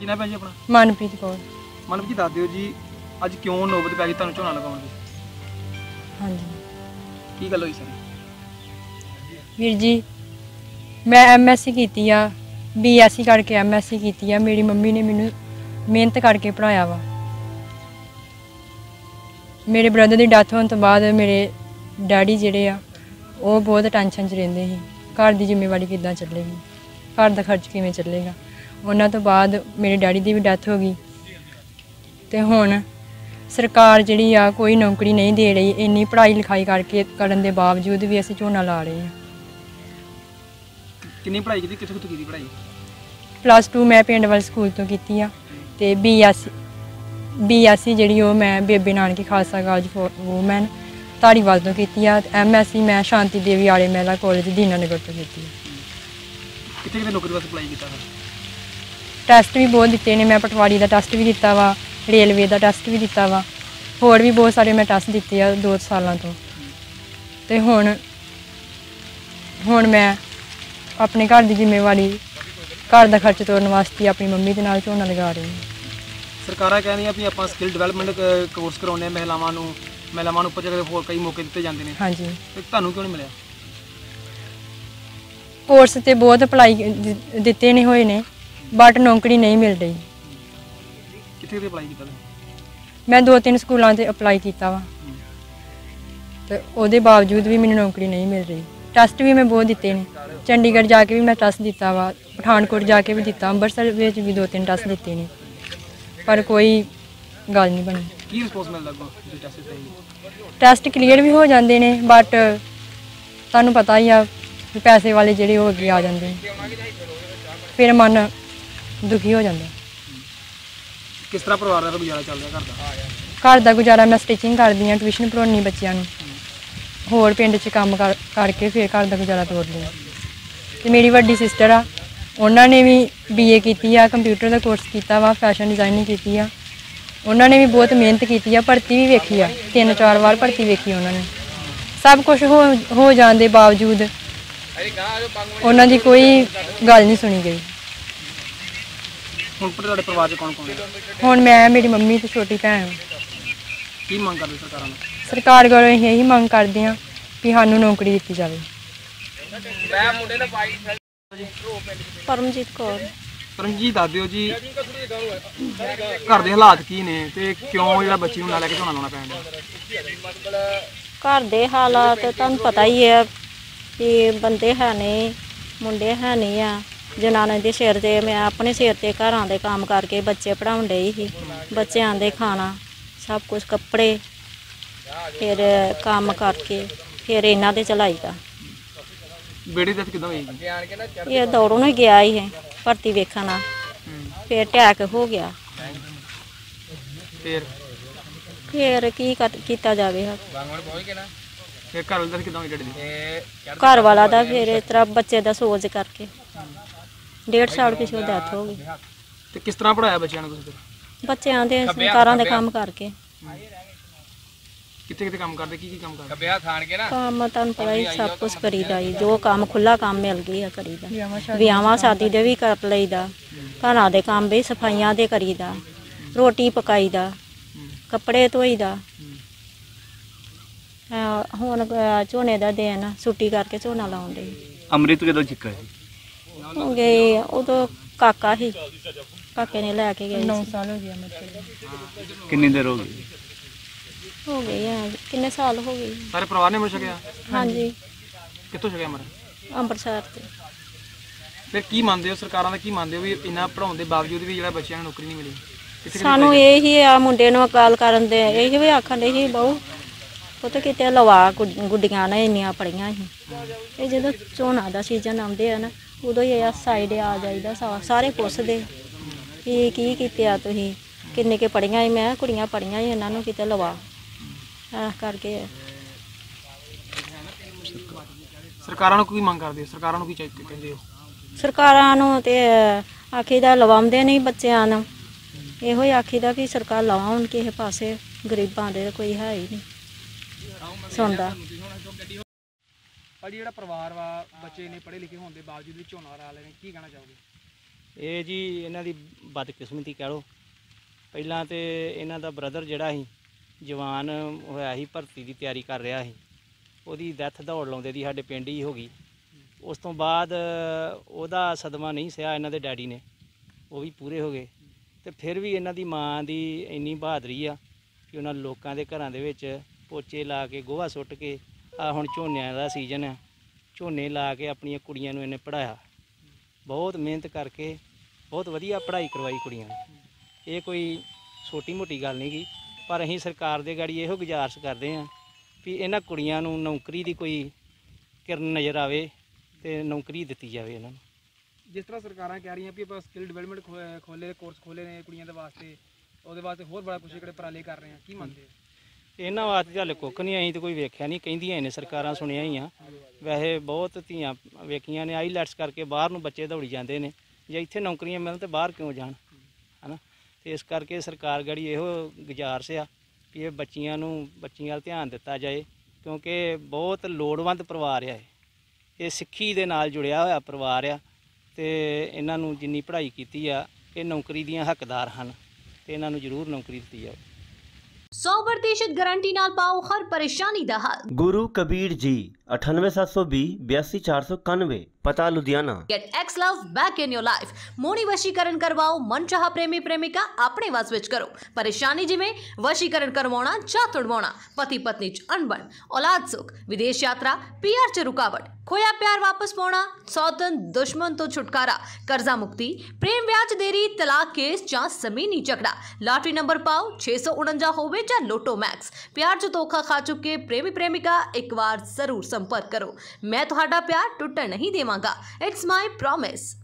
ਕੀ ਨਾਮ ਹੈ ਜੀ ਆਪਣਾ? ਮਨਪ੍ਰੀਤ ਕੌਰ। ਮਨਪ੍ਰੀਤ ਜੀ ਦੱਸ ਦਿਓ ਜੀ, ਅੱਜ ਕਿਉਂ ਨੌਬਤ ਪੈ ਗਈ ਤੁਹਾਨੂੰ ਝੋਨਾ ਲਗਾਉਣ ਦੀ? ਹਾਂਜੀ ਕੀ ਗੱਲ ਹੋਈ ਸਰ? ਵੀਰ ਜੀ, ਮੈਂ MSc ਕੀਤੀ ਆ, BSc ਕਰਕੇ MSc ਕੀਤੀ ਆ। ਮੇਰੀ ਮੰਮੀ ਨੇ ਮੈਨੂੰ ਮਿਹਨਤ ਕਰਕੇ ਪੜ੍ਹਾਇਆ ਵਾ। ਮੇਰੇ ਬ੍ਰਦਰ ਦੀ ਡੈਥ ਹੋਣ ਤੋਂ ਬਾਅਦ ਮੇਰੇ ਡੈਡੀ ਜਿਹੜੇ ਆ ਉਹ ਬਹੁਤ ਟੈਨਸ਼ਨ 'ਚ ਰਹਿੰਦੇ ਸੀ। ਘਰ ਦੀ ਜ਼ਿੰਮੇਵਾਰੀ ਕਿੱਦਾਂ ਚੱਲੇਗੀ, ਘਰ ਦਾ ਖਰਚ ਕਿਵੇਂ ਚੱਲੇਗਾ। ਉਹਨਾਂ ਤੋਂ ਬਾਅਦ ਮੇਰੇ ਡੈਡੀ ਦੀ ਵੀ ਡੈਥ ਹੋ ਗਈ ਅਤੇ ਹੁਣ ਸਰਕਾਰ ਜਿਹੜੀ ਆ ਕੋਈ ਨੌਕਰੀ ਨਹੀਂ ਦੇ ਰਹੀ। ਇੰਨੀ ਪੜ੍ਹਾਈ ਲਿਖਾਈ ਕਰਨ ਦੇ ਬਾਵਜੂਦ ਵੀ ਅਸੀਂ ਝੋਨਾ ਲਾ ਰਹੇ ਹਾਂ। ਕਿੰਨੀ ਪੜ੍ਹਾਈ ਕੀਤੀ, ਕਿੱਥੋਂ ਕਿੱਥੋਂ ਕੀਤੀ ਪੜ੍ਹਾਈ? +2 ਮੈਂ ਪਿੰਡ ਵਾਲੇ ਸਕੂਲ ਤੋਂ ਕੀਤੀ ਆ ਅਤੇ BSc ਜਿਹੜੀ ਉਹ ਮੈਂ Bebe Nanaki Khalsa college for women Dhariwal ਤੋਂ ਕੀਤੀ ਆ। MSc ਮੈਂ ਸ਼ਾਂਤੀ ਦੇਵੀ ਆਲੇ ਮਹਿਲਾ ਕਾਲਜ ਦੀਨਾਨਗਰ ਤੋਂ ਕੀਤੀ ਆ। ਕਿੱਥੇ ਕਿਤੇ ਨੌਕਰੀ ਵਾਸਤੇ ਅਪਲਾਈ ਕੀਤਾ? ਟੈਸਟ ਵੀ ਬਹੁਤ ਦਿੱਤੇ ਨੇ। ਮੈਂ ਪਟਵਾਰੀ ਦਾ ਟੈਸਟ ਵੀ ਦਿੱਤਾ ਵਾ, ਰੇਲਵੇ ਦਾ ਟੈਸਟ ਵੀ ਦਿੱਤਾ ਵਾ, ਹੋਰ ਵੀ ਬਹੁਤ ਸਾਰੇ ਮੈਂ ਟੈਸਟ ਦਿੱਤੇ ਆ 2 ਸਾਲਾਂ ਤੋਂ। ਅਤੇ ਹੁਣ ਮੈਂ ਆਪਣੇ ਘਰ ਦੀ ਜ਼ਿੰਮੇਵਾਰੀ, ਘਰ ਦਾ ਖਰਚ ਤੋਰਨ ਵਾਸਤੇ ਆਪਣੀ ਮੰਮੀ ਦੇ ਨਾਲ ਝੋਨਾ ਲਗਾ ਰਹੀ ਹਾਂ। ਸਰਕਾਰਾਂ ਕਹਿੰਦੀਆਂ ਵੀ ਆਪਾਂ ਸਕਿੱਲ ਡਿਵੈਲਪਮੈਂਟ ਕੋਰਸ ਕਰਾਉਂਦੇ ਹਾਂ ਮਹਿਲਾਵਾਂ ਨੂੰ ਉੱਪਰ ਜਾ ਕੇ ਹੋਰ ਕਈ ਮੌਕੇ ਦਿੱਤੇ ਜਾਂਦੇ ਨੇ। ਹਾਂਜੀ, ਤੇ ਤੁਹਾਨੂੰ ਕਿਉਂ ਨਹੀਂ ਮਿਲਿਆ? ਕੋਰਸ ਤੇ ਬਹੁਤ ਅਪਲਾਈ ਦਿੱਤੇ ਨੇ ਹੋਏ ਨੇ, ਬਟ ਨੌਕਰੀ ਨਹੀਂ ਮਿਲ ਰਹੀ। ਕਿੱਥੇ ਕਿੱਥੇ ਅਪਲਾਈ ਕੀਤਾ? ਮੈਂ 2-3 ਸਕੂਲਾਂ 'ਤੇ ਅਪਲਾਈ ਕੀਤਾ ਵਾ ਅਤੇ ਉਹਦੇ ਬਾਵਜੂਦ ਵੀ ਮੈਨੂੰ ਨੌਕਰੀ ਨਹੀਂ ਮਿਲ ਰਹੀ। ਟੈਸਟ ਵੀ ਮੈਂ ਬਹੁਤ ਦਿੱਤੇ ਨੇ। ਚੰਡੀਗੜ੍ਹ ਜਾ ਕੇ ਵੀ ਮੈਂ ਟੈਸਟ ਦਿੱਤਾ ਵਾ, ਪਠਾਨਕੋਟ ਜਾ ਕੇ ਵੀ ਦਿੱਤਾ, ਅੰਮ੍ਰਿਤਸਰ ਵਿੱਚ ਵੀ 2-3 ਟੈਸਟ ਦਿੱਤੇ ਨੇ, ਪਰ ਕੋਈ ਗੱਲ ਨਹੀਂ ਬਣੀ। ਕੀ ਰਿਸਪੌਂਸ ਮਿਲਦਾ ਅੱਗੋਂ? ਟੈਸਟ ਕਲੀਅਰ ਵੀ ਹੋ ਜਾਂਦੇ ਨੇ, ਬਟ ਤੁਹਾਨੂੰ ਪਤਾ ਹੀ ਆ ਵੀ ਪੈਸੇ ਵਾਲੇ ਜਿਹੜੇ ਉਹ ਅੱਗੇ ਆ ਜਾਂਦੇ ਨੇ, ਫਿਰ ਮਨ ਦੁਖੀ ਹੋ ਜਾਂਦਾ। ਕਿਸ ਤਰ੍ਹਾਂ ਪਰਿਵਾਰ ਦਾ ਗੁਜ਼ਾਰਾ ਚੱਲ ਰਿਹਾ ਘਰ ਦਾ? ਘਰ ਦਾ ਗੁਜ਼ਾਰਾ ਮੈਂ ਸਟਿਚਿੰਗ ਕਰਦੀ ਹਾਂ, ਟਿਊਸ਼ਨ ਪੜ੍ਹਾਉਂਦੀ ਬੱਚਿਆਂ ਨੂੰ, ਹੋਰ ਪਿੰਡ 'ਚ ਕੰਮ ਕਰਕੇ ਫਿਰ ਘਰ ਦਾ ਗੁਜ਼ਾਰਾ ਤੋਰਦੀ ਹਾਂ। ਅਤੇ ਮੇਰੀ ਵੱਡੀ ਸਿਸਟਰ ਆ, ਉਹਨਾਂ ਨੇ ਵੀ BA ਕੀਤੀ ਆ, ਕੰਪਿਊਟਰ ਦਾ ਕੋਰਸ ਕੀਤਾ ਵਾ, ਫੈਸ਼ਨ ਡਿਜ਼ਾਇਨਿੰਗ ਕੀਤੀ ਆ। ਉਹਨਾਂ ਨੇ ਵੀ ਬਹੁਤ ਮਿਹਨਤ ਕੀਤੀ ਆ, ਭਰਤੀ ਵੀ ਵੇਖੀ ਆ, 3-4 ਵਾਰ ਭਰਤੀ ਵੇਖੀ ਉਹਨਾਂ ਨੇ। ਸਭ ਕੁਝ ਹੋ ਜਾਣ ਦੇ ਬਾਵਜੂਦ ਉਹਨਾਂ ਦੀ ਕੋਈ ਗੱਲ ਨਹੀਂ ਸੁਣੀ ਗਈ। ਹੁਣ ਤੁਹਾਡੇ ਪਰਿਵਾਰ 'ਚ ਕੌਣ ਕੌਣ ਹੈ? ਹੁਣ ਮੈਂ, ਮੇਰੀ ਮੰਮੀ ਅਤੇ ਛੋਟੀ ਭੈਣ। ਕੀ ਮੰਗ ਕਰਦੇ ਸਰਕਾਰਾਂ ਨੂੰ? ਸਰਕਾਰ ਕੋਲੋਂ ਅਸੀਂ ਇਹੀ ਮੰਗ ਕਰਦੇ ਹਾਂ ਕਿ ਸਾਨੂੰ ਨੌਕਰੀ ਦਿੱਤੀ ਜਾਵੇ। ਪਰਮਜੀਤ ਕੌਰ। ਪਰਮਜੀਤ ਦੱਸ ਦਿਓ ਜੀ, ਘਰ ਦੇ ਹਾਲਾਤ ਕੀ ਨੇ ਤੇ ਕਿਉਂ ਜਿਹੜਾ ਬੱਚੀ ਨੂੰ ਲੈ ਕੇ ਝੋਨਾ ਲਾਉਣਾ ਪੈਣ ਡਿਆ? ਘਰ ਦੇ ਹਾਲਾਤ ਤੁਹਾਨੂੰ ਪਤਾ ਹੀ ਹੈ ਕਿ ਬੰਦੇ ਹੈ ਨਹੀਂ, ਮੁੰਡੇ ਹੈ ਨਹੀਂ ਆ। ਜਨਾਨੇ ਦੇ ਸਿਰ 'ਤੇ, ਮੈਂ ਆਪਣੇ ਸਿਰ 'ਤੇ ਘਰਾਂ ਦੇ ਕੰਮ ਕਰਕੇ ਬੱਚੇ ਪੜ੍ਹਾਉਣ ਡਈ ਸੀ। ਬੱਚਿਆਂ ਦੇ ਖਾਣਾ ਸਭ ਕੁਝ, ਕੱਪੜੇ, ਫਿਰ ਕੰਮ ਕਰਕੇ ਫਿਰ ਇਹਨਾਂ ਦੇ ਚਲਾਈ ਦਾ। ਬੇੜੀ ਦਾ ਕਿੱਦਾਂ ਹੋਈ? ਇਹ ਦੌੜੋਂ ਨੂੰ ਗਿਆ ਹੀ ਹੈ ਭਰਤੀ ਵੇਖਣ ਨਾਲ, ਫਿਰ ਅਟੈਕ ਹੋ ਗਿਆ। ਫਿਰ ਕੀ ਕੀਤਾ ਜਾਵੇ? ਫਿਰ ਘਰ ਵਾਲੇ ਦਾ ਕਿੱਦਾਂ ਹੋਈ ਡੈਡੀ ਦੀ? ਘਰ ਵਾਲਾ ਦਾ ਫਿਰ ਇਸ ਤਰ੍ਹਾਂ ਬੱਚੇ ਦਾ ਸੋਚ ਕਰਕੇ 1.5 ਸਾਲ ਪਿੱਛੋਂ ਡੈਥ ਹੋ ਗਈ। ਤੇ ਕਿਸ ਤਰ੍ਹਾਂ ਪੜਾਇਆ ਬੱਚਿਆਂ ਨੂੰ ਤੁਸੀਂ? ਬੱਚਿਆਂ ਦੇ ਸਰਕਾਰਾਂ ਦੇ ਕੰਮ ਕਰਕੇ। ਕਿੱਥੇ ਕਿੱਥੇ ਕੰਮ ਕਰਦੇ? ਕੀ ਕੰਮ ਕਰਦੇ? ਕੰਮ ਤੁਹਾਨੂੰ ਪਤਾ ਹੀ ਸਭ ਕੁਝ ਕਰੀਦਾ ਹੀ, ਜੋ ਕੰਮ ਖੁੱਲ੍ਹਾ ਕੰਮ ਮਿਲ ਗਿਆ ਕਰੀਦਾ। ਵਿਆਹਾਂ ਸ਼ਾਦੀ ਦੇ ਵੀ ਕਰ ਲਈਦਾ, ਘਰਾਂ ਦੇ ਕੰਮ ਵੀ ਸਫਾਈਆਂ ਦੇ ਕਰੀਦਾ, ਰੋਟੀ ਪਕਾਈਦਾ, ਕੱਪੜੇ ਧੋਈਦਾ। ਹੁਣ ਝੋਨੇ ਦਾ ਦਿਨ, ਛੁੱਟੀ ਕਰਕੇ ਝੋਨਾ ਲਾਉਣ ਦੇ। ਅੰਮ੍ਰਿਤ ਕਦੋਂ ਛਿੱਕਾ ਜੀ? ਹੋ ਗਏ ਉਦੋਂ ਕਾਕਾ ਸੀ, ਕਾਕੇ ਨੇ ਲੈ ਕੇ ਗਏ। 9 ਸਾਲ ਹੋ ਗਏ ਅੰਮ੍ਰਿਤ। ਕਿੰਨੀ ਦੇਰ ਹੋ ਗਈ? ਹੋ ਗਏ ਆ, ਕਿੰਨੇ ਸਾਲ ਹੋ ਗਏ। ਸਾਰੇ ਪਰਿਵਾਰ ਨੇ ਮਿਲ ਛਕਿਆ? ਹਾਂਜੀ। ਕਿੱਥੋਂ ਛਕਿਆ ਮਰ? ਅੰਮ੍ਰਿਤਸਰ ਤੇ। ਫਿਰ ਕੀ ਮੰਨਦੇ ਹੋ, ਸਰਕਾਰਾਂ ਦਾ ਕੀ ਮੰਨਦੇ ਹੋ ਵੀ ਇੰਨਾ ਪੜਾਉਣ ਦੇ ਬਾਵਜੂਦ ਵੀ ਜਿਹੜਾ ਬੱਚਿਆਂ ਨੂੰ ਨੌਕਰੀ ਨਹੀਂ ਮਿਲੀ? ਸਾਨੂੰ ਇਹੀ ਆ ਮੁੰਡੇ ਨੂੰ ਗੱਲ ਕਰਨ ਦੇ, ਇਹ ਵੀ ਆਖਣ ਦੇ ਸੀ ਬਹੁ ਪੁੱਤ ਕਿਤੇ ਲਵਾ, ਗੁੱਡੀਆਂ ਨੇ ਇੰਨੀਆਂ ਪੜੀਆਂ ਸੀ। ਇਹ ਜਦੋਂ ਝੋਨਾ ਦਾ ਸੀਜ਼ਨ ਆਉਂਦੇ ਆ ਨਾ, ਉਦੋਂ ਹੀ ਇਹ ਸਾਈਡ ਆ ਜਾਈਦਾ, ਸਾਰੇ ਪੁੱਛਦੇ ਕੀ ਕੀਤੇ ਆ ਤੁਸੀਂ, ਕਿੰਨੇ ਕੇ ਪੜੀਆਂ ਸੀ। ਮੈਂ ਕੁੜੀਆਂ ਪੜੀਆਂ ਸੀ, ਇਹਨਾਂ ਨੂੰ ਕਿਤੇ ਲਵਾ ਕਰਕੇ। ਸਰਕਾਰਾਂ ਨੂੰ ਕੀ ਮੰਗ ਕਰਦੇ ਹੋ? ਸਰਕਾਰਾਂ ਨੂੰ ਕੀ ਕਹਿੰਦੇ ਹੋ? ਸਰਕਾਰਾਂ ਨੂੰ ਤੇ ਆਖੀਦਾ ਲਵਾਉਂਦੇ ਨਹੀਂ ਬੱਚਿਆਂ ਨੂੰ, ਇਹੋ ਹੀ ਆਖੀਦਾ ਵੀ ਸਰਕਾਰ ਲਵਾਉਣ ਕਿਸੇ ਪਾਸੇ, ਗਰੀਬਾਂ ਦੇ ਕੋਈ ਹੈ ਹੀ ਨਹੀਂ ਸੁਣਦਾ। ਜਿਹੜਾ ਪਰਿਵਾਰ ਵਾ, ਬੱਚੇ ਨੇ ਪੜ੍ਹੇ ਲਿਖੇ ਹੋਣ ਦੇ ਬਾਵਜੂਦ ਵੀ ਝੋਨਾ ਲਾ ਲੈਣੇ, ਕੀ ਕਹਿਣਾ ਚਾਹੋਗੇ? ਇਹ ਜੀ ਇਹਨਾਂ ਦੀ ਬਦਕਿਸਮਤੀ ਕਹਿ ਲਓ। ਪਹਿਲਾਂ ਤੇ ਇਹਨਾਂ ਦਾ ਬ੍ਰਦਰ ਜਿਹੜਾ ਸੀ ਜਵਾਨ ਹੋਇਆ ਸੀ, ਭਰਤੀ ਦੀ ਤਿਆਰੀ ਕਰ ਰਿਹਾ ਸੀ, ਉਹਦੀ ਡੈਥ ਦੌੜ ਲਾਉਂਦੇ ਦੀ ਸਾਡੇ ਪਿੰਡ ਹੀ ਹੋ ਗਈ। ਉਸ ਤੋਂ ਬਾਅਦ ਉਹਦਾ ਸਦਮਾ ਨਹੀਂ ਸਹਿਆ ਇਹਨਾਂ ਦੇ ਡੈਡੀ ਨੇ, ਉਹ ਵੀ ਪੂਰੇ ਹੋ ਗਏ। ਤੇ ਫਿਰ ਵੀ ਇਹਨਾਂ ਦੀ ਮਾਂ ਦੀ ਇੰਨੀ ਬਹਾਦਰੀ ਆ ਕਿ ਉਹਨਾਂ ਲੋਕਾਂ ਦੇ ਘਰਾਂ ਦੇ ਵਿੱਚ ਪੋਚੇ ਲਾ ਕੇ, ਗੋਹਾ ਸੁੱਟ ਕੇ, ਆ ਹੁਣ ਝੋਨਿਆਂ ਦਾ ਸੀਜ਼ਨ ਆ, ਝੋਨੇ ਲਾ ਕੇ ਆਪਣੀਆਂ ਕੁੜੀਆਂ ਨੂੰ ਇਹਨੇ ਪੜ੍ਹਾਇਆ। ਬਹੁਤ ਮਿਹਨਤ ਕਰਕੇ ਬਹੁਤ ਵਧੀਆ ਪੜ੍ਹਾਈ ਕਰਵਾਈ ਕੁੜੀਆਂ ਨੂੰ। ਇਹ ਕੋਈ ਛੋਟੀ ਮੋਟੀ ਗੱਲ ਨਹੀਂ ਗੀ, ਪਰ ਅਸੀਂ ਸਰਕਾਰ ਦੇ ਗਾੜੀ ਇਹੋ ਗੁਜ਼ਾਰਿਸ਼ ਕਰਦੇ ਹਾਂ ਵੀ ਇਹਨਾਂ ਕੁੜੀਆਂ ਨੂੰ ਨੌਕਰੀ ਦੀ ਕੋਈ ਕਿਰਨ ਨਜ਼ਰ ਆਵੇ ਤੇ ਨੌਕਰੀ ਦਿੱਤੀ ਜਾਵੇ ਇਹਨਾਂ ਨੂੰ। ਜਿਸ ਤਰ੍ਹਾਂ ਸਰਕਾਰਾਂ ਕਹਿ ਰਹੀਆਂ ਵੀ ਆਪਾਂ ਸਕਿੱਲ ਡਿਵੈਲਪਮੈਂਟ ਖੋਲੇ ਕੋਰਸ ਖੋਲੇ ਨੇ ਕੁੜੀਆਂ ਦੇ ਵਾਸਤੇ, ਉਹਦੇ ਵਾਸਤੇ ਹੋਰ ਬੜਾ ਕੁਛ ਜਿਹੜੇ ਉਪਰਾਲੇ ਕਰ ਰਹੇ ਆ, ਕੀ ਮੰਨਦੇ ਆ? ਇਹਨਾਂ ਵਾਸਤੇ ਹਾਲੇ ਕੁੱਖ ਨਹੀਂ, ਅਸੀਂ ਤਾਂ ਕੋਈ ਵੇਖਿਆ ਨਹੀਂ, ਕਹਿੰਦੀਆਂ ਨੇ ਸਰਕਾਰਾਂ, ਸੁਣਿਆ ਹੀ ਆ। ਵੈਸੇ ਬਹੁਤ ਧੀਆਂ ਵੇਖੀਆਂ ਨੇ, ਆਈਲੈਟਸ ਕਰਕੇ ਬਾਹਰ ਨੂੰ ਬੱਚੇ ਦੌੜੀ ਜਾਂਦੇ ਨੇ, ਜੇ ਇੱਥੇ ਨੌਕਰੀਆਂ ਮਿਲਣ ਤਾਂ ਬਾਹਰ ਕਿਉਂ ਜਾਣ, ਹੈ ਨਾ। ਤੇ ਇਸ ਕਰਕੇ ਸਰਕਾਰ ਗੜੀ ਇਹੋ ਗੁਜ਼ਾਰਿਸ਼ ਆ ਵੀ ਇਹ ਬੱਚੀਆਂ ਵੱਲ ਧਿਆਨ ਦਿੱਤਾ ਜਾਏ, ਕਿਉਂਕਿ ਬਹੁਤ ਲੋੜਵੰਦ ਪਰਿਵਾਰ ਆ ਇਹ ਸਿੱਖੀ ਦੇ ਨਾਲ ਜੁੜਿਆ ਹੋਇਆ ਪਰਿਵਾਰ ਆ, ਤੇ ਇਹਨਾਂ ਨੂੰ ਜਿੰਨੀ ਪੜ੍ਹਾਈ ਕੀਤੀ ਆ ਇਹ ਨੌਕਰੀ ਦੀਆਂ ਹੱਕਦਾਰ ਹਨ, ਤੇ ਇਹਨਾਂ ਨੂੰ ਜ਼ਰੂਰ ਨੌਕਰੀ ਦਿੱਤੀ ਜਾਵੇ। 100% गारंटी नाल पाओ हर परेशानी दा हल। गुरु कबीर जी 9872 82491 पता Ludhiana. Get X love back in your life। Moni वशीकरण करवाओ, मनचाहा प्रेमी प्रेमिका अपने वस विच करो। परेशानी जिवें वशीकरण करवाना ਜਾਂ तुड़वाना, पति पत्नी च अणबण, औलाद सुख, विदेश यात्रा, PR च रुकावट, खोया प्यार वापस पाना, सौतन दुश्मन तो छुटकारा, कर्जा मुक्ति, प्रेम ब्याज देरी, तलाक केस ਜਾਂ ਜ਼ਮੀਨੀ ਝਗੜਾ, ਲਾਟਰੀ ਨੰਬਰ ਪਾਓ 649 ਹੋਵੇ ਜਾਂ ਲੋਟੋ मैक्स। प्यार च धोखा खा चुके प्रेमी प्रेमिका एक बार जरूर संपर्क करो। मैं तुहाडा प्यार टुटण नहीं देवांगा। It's my promise.